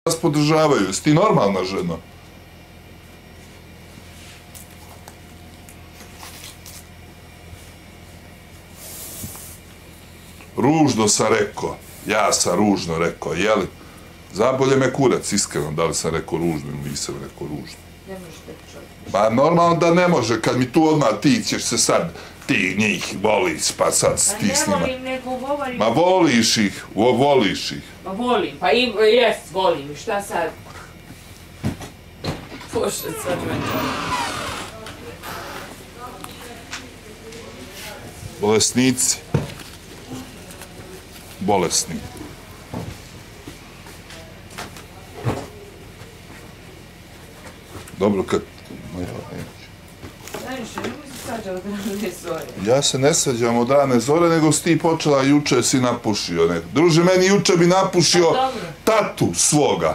vas podržavaju. Jesi ti normalna žena? Ružno sam rekao. Ja sam ružno rekao, jeli? Zabolje me kurac, iskreno, da li sam rekao ružno ili nisam rekao ružno. Ne možete čovjek. Pa normalno da ne može, kad mi tu odmah ti ćeš se sad, ti njih voliš, pa sad ti s njima. Ne volim, nego govorim... Ma voliš ih, voliš ih. Ma volim, pa i jest, volim, šta sad? Bože, sad me Bolesnici. Bolesni. Dobro, kad... Najviše, ne mi se sađa od rane zore. Ja se ne svađam od rane zore, nego si ti počela juče si napušio. Druže, meni juče bi napušio tatu svoga.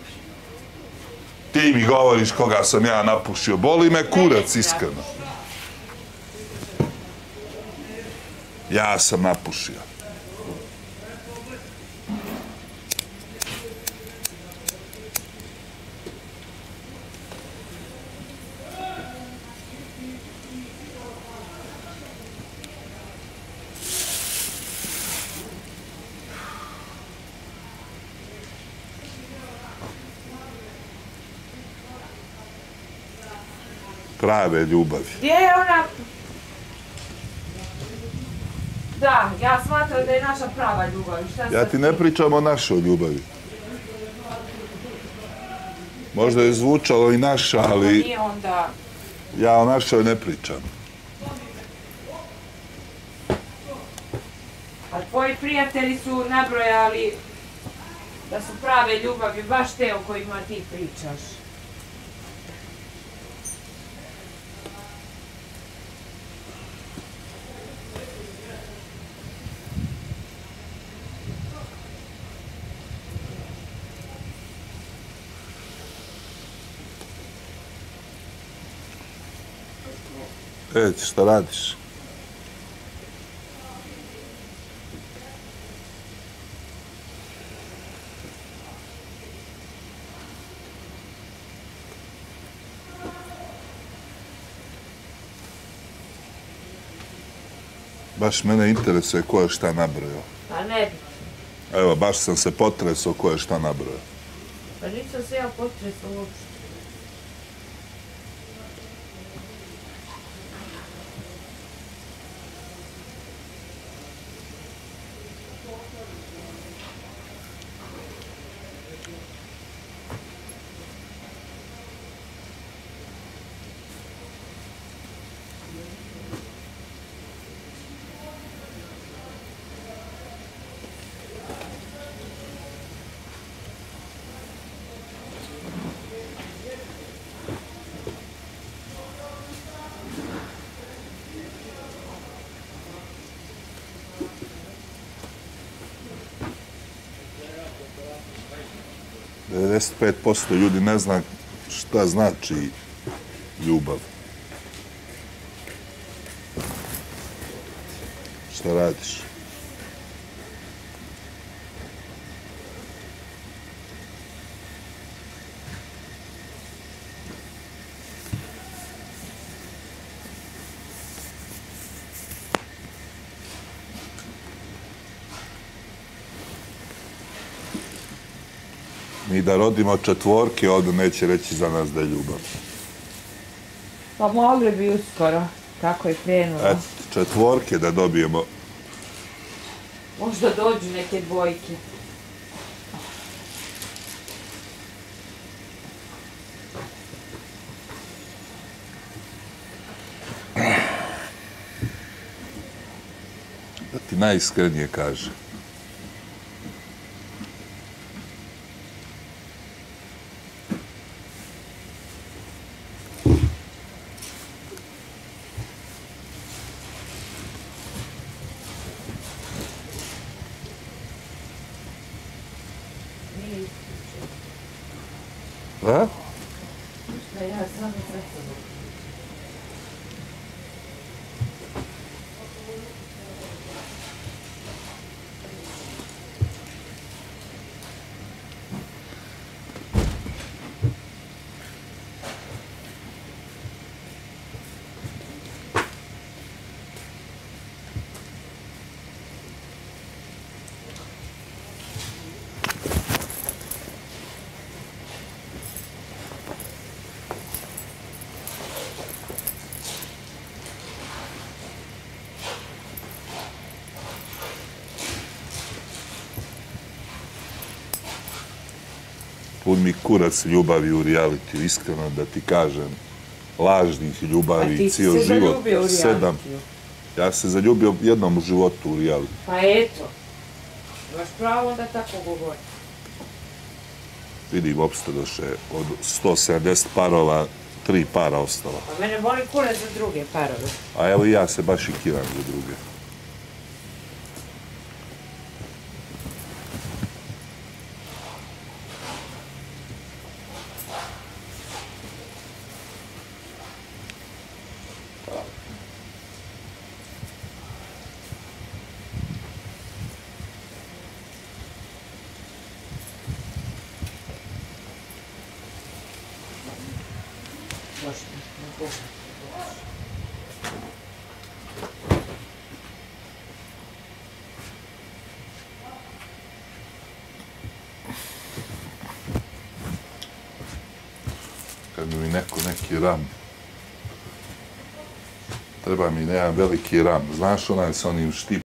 Ti mi govoriš koga sam ja napušio. Boli me kurac, iskreno. Ja sam napušio. Prave ljubavi. Gdje je ona... Da, ja smatram da je naša prava ljubav. Ja ti ne pričam o našoj ljubavi. Možda je zvučalo i naša, ali... Nije onda... Ja o našoj ne pričam. A tvoji prijatelji su nabrojali da su prave ljubavi, baš te o kojima ti pričaš. Šta radiš? Baš mene interesuje ko je šta nabrojao. Pa ne bi. Evo, baš sam se potresao ko je šta nabrojao. Pa nisam se ja potresao uopšte. % ljudi ne zna šta znači ljubav. Šta radiš? Mi da rodimo četvorke, onda neće reći za nas da je ljubav. Pa mogli bi uskoro, kako je krenulo. Eto, četvorke da dobijemo. Možda dođu neke dvojke. Da ti najiskrenije kaže. Da? Da ja samo sretno. Pun mi kurac ljubavi u realitiju, iskreno da ti kažem. Lažnih ljubavi, cijel život. A ti si se zaljubio u realitiju? Ja se zaljubio jednom u životu u realitiju. Pa eto. Imaš pravo da tako govori. Vidim, opstadoše od 170 parova, 3 para ostala. A mene boli kurac za druge parove. A evo i ja se baš i kiram za druge. Kad mi neko neki ram, treba mi jedan veliki ram. Znaš onaj sa onim štipom?